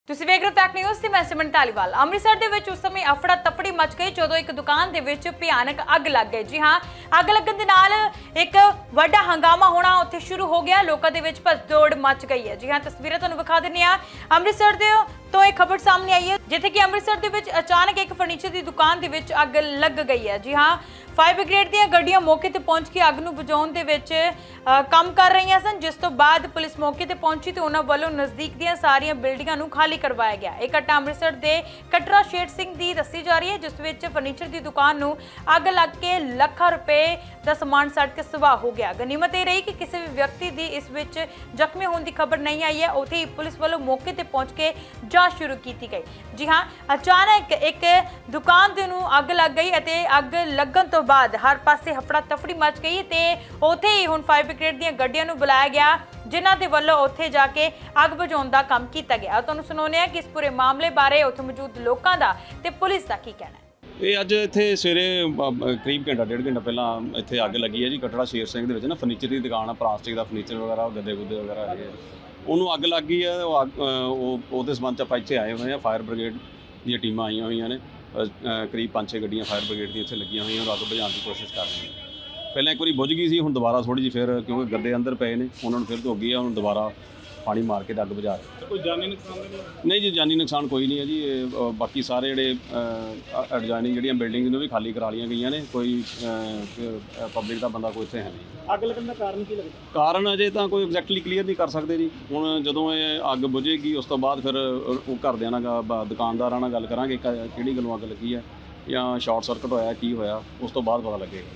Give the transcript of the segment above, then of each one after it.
ਤੁਸੀਂ ਵੇਖ ਰਹੇ ਹੋ ਫੈਕਟ ਨਿਊਜ਼ ਤੇ ਮੈਂ ਸਿਮਰਨ ਧਾਲੀਵਾਲ। ਅੰਮ੍ਰਿਤਸਰ ਦੇ ਵਿੱਚ ਉਸ ਸਮੇਂ ਅਫੜਾ ਤਫੜੀ ਮਚ ਗਈ ਜਦੋਂ ਇੱਕ ਦੁਕਾਨ ਦੇ ਵਿੱਚ ਭਿਆਨਕ ਅੱਗ ਲੱਗ ਗਈ। ਜੀ ਹਾਂ, ਅੱਗ ਲੱਗਣ ਦੇ ਨਾਲ ਇੱਕ ਵੱਡਾ ਹੰਗਾਮਾ ਹੋਣਾ ਉੱਥੇ ਸ਼ੁਰੂ ਹੋ ਗਿਆ। ਲੋਕਾਂ ਦੇ ਵਿੱਚ ਭੱਜ-ਦੌੜ ਮਚ ਗਈ ਹੈ। ਜੀ ਹਾਂ, ਤਸਵੀਰਾਂ ਤੁਹਾਨੂੰ ਵਿਖਾ ਦਿੰਦੇ ਆ। ਅੰਮ੍ਰਿਤਸਰ ਦੇ ਤੋਂ एक खबर सामने आई है जिथे कि अमृतसर के विच अचानक एक फर्नीचर की दुकान के विच अग लग गई है। जी हाँ, फायर ब्रिगेड दी गड्डियां मौके ते पहुंच के अग नूं बुझाउण दे विच काम कर रही सन, जिस तो बाद पुलिस मौके ते पहुंची तो उन्हां वल्लों नज़दीक दी सारियां बिल्डिंगां नूं खाली करवाया गया। एक घटना अमृतसर के कटरा शेर सिंह की दसी जा रही है, जिस विच फर्नीचर की दुकान नूं अग लग के लाखां रुपए का समान सड़ के सुवाह हो गया। गनीमत यह रही कि किसी भी व्यक्ति की इस विच जख्मी होने की खबर नहीं आई है। उत्थे ही पुलिस वल्लों मौके ते पहुंच के शुरू की गई। जी हाँ, अचानक एक दुकान दे नूं अग लग गई अते अग लगन तो बाद हर पासे हफड़ा तफड़ी मच गई ते उत्थे ही हुण फायर ब्रिगेड दी गड्डियां नूं बुलाया गया, जिन्हां दे वल्लों उत्थे जाके अग बुझाउण दा काम कीता गया। तुहानूं सुणाउने आ कि इस पूरे मामले बारे उत्थे मौजूद लोकां दा ते पुलिस दा की कहना है। ये अज इत्थे सवेरे करीब घंटा डेढ़ घंटा पहला इत्थे अग लगी है जी। कटड़ा शेर सिंह दे विच ना फर्नीचर की दुकान है, प्लास्टिक का फर्नीचर वगैरह गद्दे गुद्दे वगैरह है, ਉਹਨੂੰ ਅੱਗ ਲੱਗ ਗਈ ਹੈ। ਉਹਦੇ ਸੰਬੰਧ 'ਚ ਆਪਾਂ ਇੱਥੇ ਆਏ ਹੋਏ ਹਾਂ। ਫਾਇਰ ਬ੍ਰਿਗੇਡ ਦੀਆਂ ਟੀਮਾਂ ਆਈਆਂ ਹੋਈਆਂ ਨੇ, ਕਰੀਬ 5-6 ਗੱਡੀਆਂ ਫਾਇਰ ਬ੍ਰਿਗੇਡ ਦੀਆਂ ਇੱਥੇ ਲੱਗੀਆਂ ਹੋਈਆਂ ਔਰ ਅੱਗ ਬੁਝਾਉਣ ਦੀ ਕੋਸ਼ਿਸ਼ ਕਰ ਰਹੀਆਂ ਨੇ। ਪਹਿਲਾਂ ਇੱਕ ਵਾਰੀ ਬੁਝ ਗਈ ਸੀ, ਹੁਣ ਦੁਬਾਰਾ ਥੋੜ੍ਹੀ ਜਿਹੀ ਫਿਰ ਕਿਉਂਕਿ ਗੱਦੇ ਅੰਦਰ ਪਏ ਨੇ ਉਹਨਾਂ ਨੂੰ ਫਿਰ ਧੋ ਗਈ ਆ, ਹੁਣ ਦੁਬਾਰਾ ਪਾਣੀ ਮਾਰ ਕੇ ਅੱਗ ਬੁਝਾ ਰਹੇ। ਕੋਈ ਜਾਨੀ ਨੁਕਸਾਨ ਨਹੀਂ ਜੀ, ਜਾਨੀ ਨੁਕਸਾਨ ਕੋਈ ਨਹੀਂ ਹੈ ਜੀ। ਬਾਕੀ ਸਾਰੇ ਜਿਹੜੇ ਐਡਜਾਇਨਿੰਗ ਜਿਹੜੀਆਂ ਬਿਲਡਿੰਗ ਨੇ ਉਹ ਵੀ ਖਾਲੀ ਕਰਾ ਲਈਆਂ ਗਈਆਂ ਨੇ। ਕੋਈ ਪਬਲਿਕ ਦਾ ਬੰਦਾ ਕੋਈ ਇੱਥੇ ਹੈ ਨਹੀਂ। ਅੱਗ ਲੱਗਣ ਦਾ ਕਾਰਨ ਕੀ ਲੱਗਦਾ? ਕਾਰਨ ਅਜੇ ਤਾਂ ਕੋਈ ਐਗਜ਼ੈਕਟਲੀ ਕਲੀਅਰ ਨਹੀਂ ਕਰ ਸਕਦੇ ਜੀ। ਹੁਣ ਜਦੋਂ ਇਹ ਅੱਗ ਬੁਝੇਗੀ ਉਸ ਤੋਂ ਬਾਅਦ ਫਿਰ ਉਹ ਘਰਦਿਆਂ ਨਾਲ ਦੁਕਾਨਦਾਰਾਂ ਨਾਲ ਗੱਲ ਕਰਾਂਗੇ ਕਿਹੜੀ ਗੱਲੋਂ ਅੱਗ ਲੱਗੀ ਹੈ ਜਾਂ ਸ਼ਾਰਟ ਸਰਕਟ ਹੋਇਆ ਕੀ ਹੋਇਆ, ਉਸ ਤੋਂ ਬਾਅਦ ਪਤਾ ਲੱਗੇਗਾ।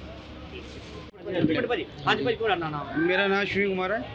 मेरा नाम शिव कुमार है।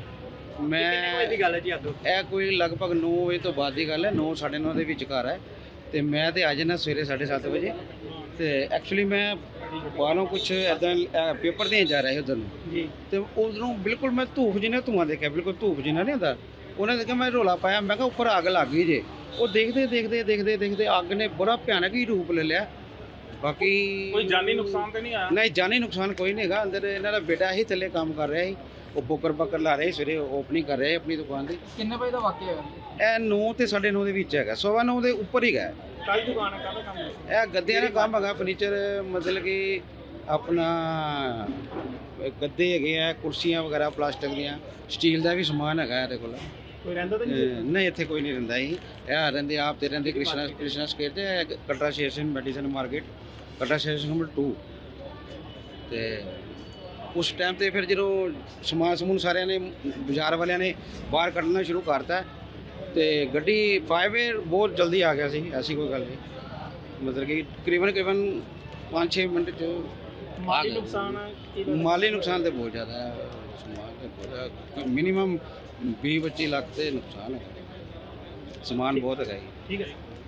मैं कोई लगभग 9 ਵਜੇ ਤੋਂ ਬਾਅਦ ਦੀ ਗੱਲ ਹੈ, 9-9:30 ਦੇ ਵਿਚਕਾਰ ਹੈ। ਤੇ ਮੈਂ ਤੇ ਅੱਜ ਨਾ ਸਵੇਰੇ 7:30 ਵਜੇ ਤੇ ਐਕਚੁਅਲੀ ਮੈਂ ਬਾਹਰੋਂ ਕੁਛ ਇੱਦਾਂ ਪੇਪਰ ਦੇਣ ਜਾ ਰਿਹਾ ਸੀ ਉਧਰ ਨੂੰ ਜੀ। ਤੇ ਉਧਰੋਂ ਬਿਲਕੁਲ ਮੈਂ ਧੂਫ ਜਿਹਾ ਧੂੰਆਂ ਦੇਖਿਆ, ਬਿਲਕੁਲ ਧੂਫ ਜਿਹਾ ਨਹੀਂ ਹੁੰਦਾ। ਉਹਨਾਂ ਦੇਖਿਆ, ਮੈਂ ਰੋਲਾ ਪਾਇਆ, ਮੈਂ ਕਿਹਾ ਉੱਪਰ ਅੱਗ ਲੱਗ ਗਈ ਜੇ। ਉਹ ਦੇਖਦੇ ਅੱਗ ਨੇ ਬੜਾ ਭਿਆਨਕ ਹੀ ਰੂਪ ਲੈ ਲਿਆ। ਬਾਕੀ ਕੋਈ ਜਾਨੀ ਨੁਕਸਾਨ ਤੇ ਨਹੀਂ ਆਇਆ? ਨਹੀਂ, ਜਾਨੀ ਨੁਕਸਾਨ ਕੋਈ ਨਹੀਂ ਹੈਗਾ। ਅੰਦਰ ਇਹਨਾਂ ਦਾ ਬੇਟਾ ਹੀ ਥੱਲੇ ਕੰਮ ਕਰ ਰਿਹਾ ਸੀ, ਉਹ ਬੋਕਰ ਲਾ ਰਹੇ ਸਵੇਰੇ ਓਪਨਿੰਗ ਕਰ ਰਹੇ ਆਪਣੀ ਦੁਕਾਨ ਦੀ। ਕਿੰਨੇ ਵਜੇ ਦਾ ਵਾਕਿਆ ਹੈ? ਇਹ 9 ਤੇ 9:30 ਦੇ ਵਿੱਚ ਹੈਗਾ, 9:15 ਦੇ ਉੱਪਰ ਹੀ ਹੈ। ਕਾਹਦੀ ਦੁਕਾਨ ਹੈ, ਕਾਹਦਾ ਕੰਮ ਹੈ? ਇਹ ਗੱਦਿਆਂ ਦਾ ਕੰਮ ਹੈਗਾ, ਫਰਨੀਚਰ ਮਤਲਬ ਕਿ ਆਪਣਾ ਗੱਦੇ ਹੈਗੇ ਆ, ਕੁਰਸੀਆਂ ਵਗੈਰਾ ਪਲਾਸਟਿਕ ਦੀਆਂ, ਸਟੀਲ ਦਾ ਵੀ ਸਮਾਨ ਹੈਗਾ ਇਹਦੇ ਕੋਲ। ਕੋਈ ਰਹਿੰਦਾ ਤਾਂ ਨਹੀਂ? ਨਹੀਂ, ਇੱਥੇ ਕੋਈ ਨਹੀਂ ਰਹਿੰਦਾ ਜੀ। ਇਹ ਰਹਿੰਦੇ ਆਪ ਤੇ ਰਹਿੰਦੇ ਕ੍ਰਿਸ਼ਨਾ ਸਕੇਰ ਤੇ Katra Sher Singh medicine market, Katra Sher Singh number 2। ਤੇ ਉਸ ਟਾਈਮ ਤੇ ਫਿਰ ਜਦੋਂ ਸਮਾਨ ਸਮੂਨ ਸਾਰਿਆਂ ਨੇ ਬਾਜ਼ਾਰ ਵਾਲਿਆਂ ਨੇ ਬਾਹਰ ਕੱਢਣਾ ਸ਼ੁਰੂ ਕਰਤਾ ਤੇ ਗੱਡੀ ਫਾਇਰ ਬਹੁਤ ਜਲਦੀ ਆ ਗਿਆ ਸੀ। ਐਸੀ ਕੋਈ ਗੱਲ ਨਹੀਂ, ਮਤਲਬ ਕਿ ਤਕਰੀਬਨ 5-6 ਮਿੰਟ 'ਚ ਮਾਲੀ ਨੁਕਸਾਨ? ਮਾਲੀ ਨੁਕਸਾਨ ਤੇ ਬਹੁਤ ਜ਼ਿਆਦਾ ਹੈ। ਸਮਾਨ ਮਿਨੀਮਮ 20-25 ਲੱਖ ਤੇ ਨੁਕਸਾਨ ਹੈ। ਸਮਾਨ ਬਹੁਤ ਹੈਗਾ ਜੀ। ਠੀਕ ਹੈ।